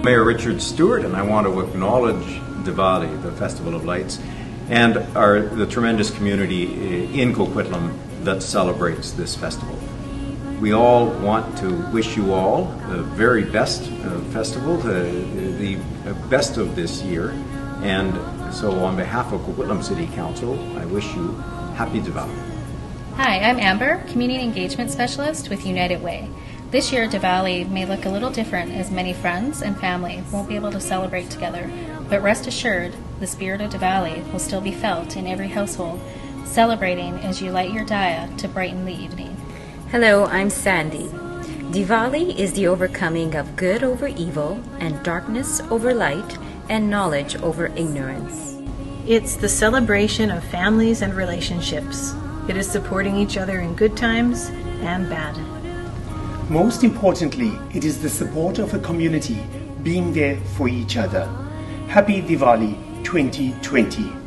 Mayor Richard Stewart, and I want to acknowledge Diwali, the Festival of Lights, and the tremendous community in Coquitlam that celebrates this festival. We all want to wish you all the very best festival, the best of this year, and so on behalf of Coquitlam City Council, I wish you happy Diwali. Hi, I'm Amber, Community Engagement Specialist with United Way. This year, Diwali may look a little different as many friends and family won't be able to celebrate together, but rest assured, the spirit of Diwali will still be felt in every household, celebrating as you light your diya to brighten the evening. Hello, I'm Sandy. Diwali is the overcoming of good over evil and darkness over light and knowledge over ignorance. It's the celebration of families and relationships. It is supporting each other in good times and bad. Most importantly, it is the support of a community being there for each other. Happy Diwali 2020.